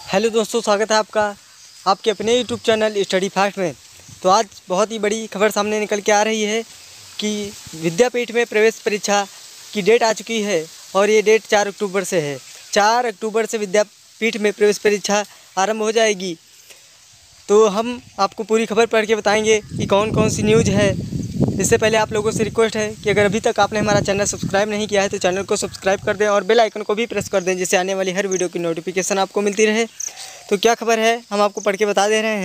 Hello दोस्तों, स्वागत है आपका आपके अपने यूट्यूब चैनल स्टडी फास्ट में। तो आज बहुत ही बड़ी खबर सामने निकल के आ रही है कि विद्यापीठ में प्रवेश परीक्षा की डेट आ चुकी है और ये डेट 4 अक्टूबर से है। 4 अक्टूबर से विद्यापीठ में प्रवेश परीक्षा आरंभ हो जाएगी। तो हम आपको पूरी खबर पढ़ के बताएंगे कि कौन कौन सी न्यूज़ है। इससे पहले आप लोगों से रिक्वेस्ट है कि अगर अभी तक आपने हमारा चैनल सब्सक्राइब नहीं किया है तो चैनल को सब्सक्राइब कर दें और बेल आइकन को भी प्रेस कर दें, जिससे आने वाली हर वीडियो की नोटिफिकेशन आपको मिलती रहे। तो क्या खबर है हम आपको पढ़ के बता दे रहे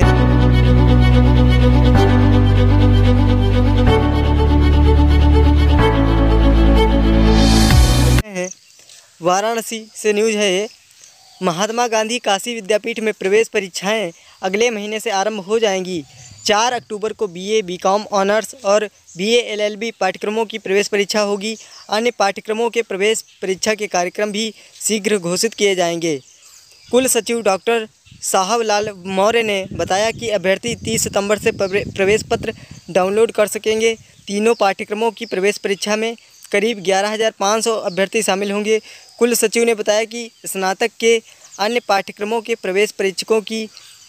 हैं। वाराणसी से न्यूज़ है ये। महात्मा गांधी काशी विद्यापीठ में प्रवेश परीक्षाएं अगले महीने से आरंभ हो जाएंगी। 4 अक्टूबर को बीए, बीकॉम ऑनर्स और बीए एलएलबी पाठ्यक्रमों की प्रवेश परीक्षा होगी। अन्य पाठ्यक्रमों के प्रवेश परीक्षा के कार्यक्रम भी शीघ्र घोषित किए जाएंगे। कुल सचिव डॉक्टर साहब लाल मौर्य ने बताया कि अभ्यर्थी 30 सितंबर से प्रवेश पत्र डाउनलोड कर सकेंगे। तीनों पाठ्यक्रमों की प्रवेश परीक्षा में करीब 11,500 अभ्यर्थी शामिल होंगे। कुल सचिव ने बताया कि स्नातक के अन्य पाठ्यक्रमों के प्रवेश परीक्षकों की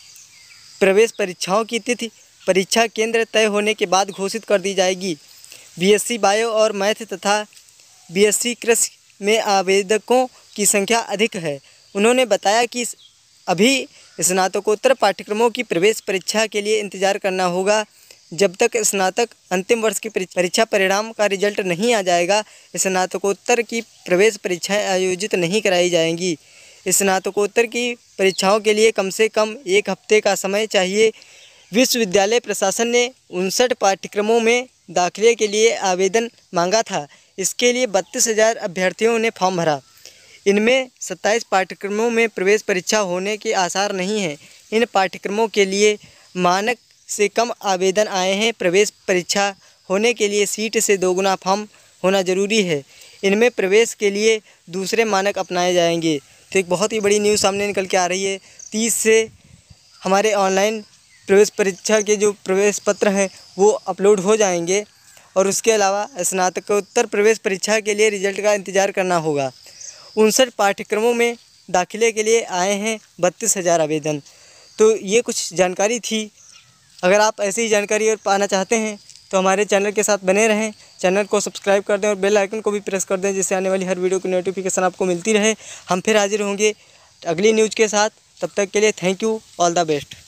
प्रवेश परीक्षाओं की तिथि परीक्षा केंद्र तय होने के बाद घोषित कर दी जाएगी। बीएससी बायो और मैथ तथा बीएससी कृषि में आवेदकों की संख्या अधिक है। उन्होंने बताया कि अभी स्नातकोत्तर पाठ्यक्रमों की प्रवेश परीक्षा के लिए इंतजार करना होगा। जब तक स्नातक अंतिम वर्ष की परीक्षा परिणाम का रिजल्ट नहीं आ जाएगा, स्नातकोत्तर की प्रवेश परीक्षाएं आयोजित नहीं कराई जाएंगी। स्नातकोत्तर की परीक्षाओं के लिए कम से कम 1 हफ्ते का समय चाहिए। विश्वविद्यालय प्रशासन ने 59 पाठ्यक्रमों में दाखिले के लिए आवेदन मांगा था। इसके लिए 32,000 अभ्यर्थियों ने फॉर्म भरा। इनमें 27 पाठ्यक्रमों में प्रवेश परीक्षा होने के आसार नहीं हैं। इन पाठ्यक्रमों के लिए मानक से कम आवेदन आए हैं। प्रवेश परीक्षा होने के लिए सीट से 2 गुना फॉर्म होना जरूरी है। इनमें प्रवेश के लिए दूसरे मानक अपनाए जाएंगे। तो एक बहुत ही बड़ी न्यूज़ सामने निकल के आ रही है। 30 से हमारे ऑनलाइन प्रवेश परीक्षा के जो प्रवेश पत्र हैं वो अपलोड हो जाएंगे और उसके अलावा स्नातकोत्तर प्रवेश परीक्षा के लिए रिजल्ट का इंतज़ार करना होगा। 59 पाठ्यक्रमों में दाखिले के लिए आए हैं 32,000 आवेदन। तो ये कुछ जानकारी थी। अगर आप ऐसी ही जानकारी और पाना चाहते हैं तो हमारे चैनल के साथ बने रहें। चैनल को सब्सक्राइब कर दें और बेल आइकन को भी प्रेस कर दें, जिससे आने वाली हर वीडियो की नोटिफिकेशन आपको मिलती रहे। हम फिर हाजिर होंगे अगली न्यूज़ के साथ। तब तक के लिए thank you, all the best.